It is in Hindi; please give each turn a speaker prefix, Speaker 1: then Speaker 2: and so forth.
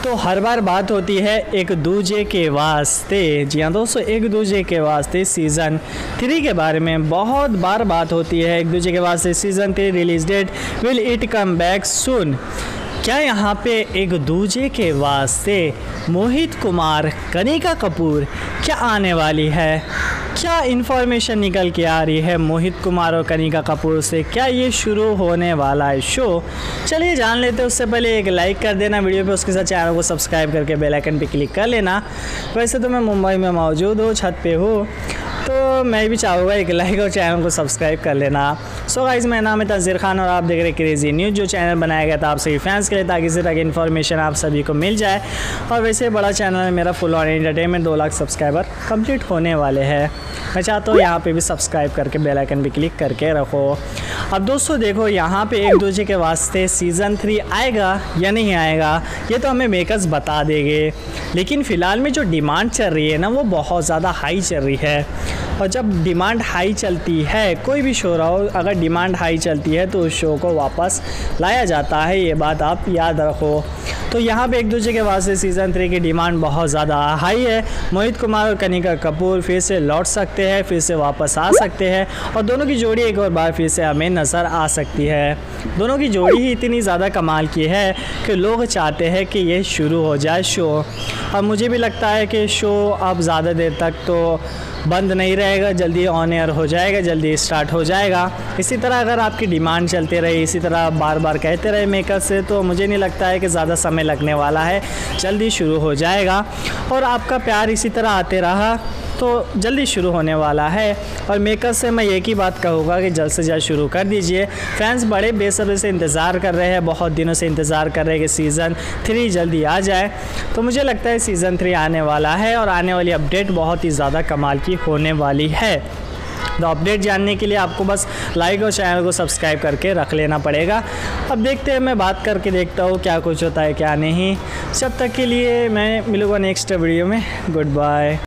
Speaker 1: तो हर बार बात होती है एक दूजे के वास्ते। जी हाँ दोस्तों, एक दूजे के वास्ते सीज़न 3 के बारे में बहुत बार बात होती है। एक दूजे के वास्ते season 3 release date, will it come back soon. क्या यहाँ पे एक दूजे के वास्ते मोहित कुमार, कनिका कपूर क्या आने वाली है? क्या इन्फॉर्मेशन निकल के आ रही है मोहित कुमार और कनिका कपूर से? क्या ये शुरू होने वाला है शो? चलिए जान लेते हैं। उससे पहले एक लाइक कर देना वीडियो पे, उसके साथ चैनल को सब्सक्राइब करके बेल आइकन पे क्लिक कर लेना। वैसे तो मैं मुंबई में मौजूद हूँ, छत पे हूँ, तो मैं भी चाहूँगा एक लाइक और चैनल को सब्सक्राइब कर लेना। सो गाइस, मेरा नाम है तंजीर खान और आप देख रहे हैं क्रेजी न्यूज़, जो चैनल बनाया गया था आप सभी फैंस के लिए, ताकि इसी तरह की इन्फॉर्मेशन आप सभी को मिल जाए। और वैसे बड़ा चैनल है मेरा, full on entertainment. 2 lakh subscriber complete होने वाले हैं। मैं चाहता हूँ यहाँ पे भी सब्सक्राइब करके बेल आइकन पे क्लिक करके रखो। अब दोस्तों देखो, यहाँ पे एक दूजे के वास्ते सीज़न 3 आएगा या नहीं आएगा, ये तो हमें मेकर्स बता देंगे। लेकिन फ़िलहाल में जो डिमांड चल रही है ना, वो बहुत ज़्यादा हाई चल रही है। और जब डिमांड हाई चलती है, कोई भी शो रहा हो, अगर डिमांड हाई चलती है तो उस शो को वापस लाया जाता है। ये बात आप याद रखो। तो यहाँ पे एक दूजे के वास्ते सीज़न 3 की डिमांड बहुत ज़्यादा हाई है। मोहित कुमार और कनिका कपूर फिर से लौट सकते हैं, फिर से वापस आ सकते हैं, और दोनों की जोड़ी एक और बार फिर से हमें नज़र आ सकती है। दोनों की जोड़ी ही इतनी ज़्यादा कमाल की है कि लोग चाहते हैं कि ये शुरू हो जाए शो। और मुझे भी लगता है कि शो अब ज़्यादा देर तक तो बंद नहीं रहेगा, जल्दी ऑन एयर हो जाएगा, जल्दी स्टार्ट हो जाएगा। इसी तरह अगर आपकी डिमांड चलते रही, इसी तरह बार बार कहते रहे मेकर्स से, तो मुझे नहीं लगता है कि ज़्यादा समय लगने वाला है, जल्दी शुरू हो जाएगा। और आपका प्यार इसी तरह आते रहा तो जल्दी शुरू होने वाला है। और मेकर्स से मैं एक ही बात कहूँगा कि जल्द से जल्द शुरू कर दीजिए। फैंस बड़े बेसब्री से इंतज़ार कर रहे हैं, बहुत दिनों से इंतज़ार कर रहे हैं कि सीज़न 3 जल्दी आ जाए। तो मुझे लगता है सीज़न 3 आने वाला है, और आने वाली अपडेट बहुत ही ज़्यादा कमाल की होने वाली है। तो अपडेट जानने के लिए आपको बस लाइक और चैनल को सब्सक्राइब करके रख लेना पड़ेगा। अब देखते हैं, मैं बात करके देखता हूँ क्या कुछ होता है क्या नहीं। जब तक के लिए मैं मिलूँगा नेक्स्ट वीडियो में। Good bye.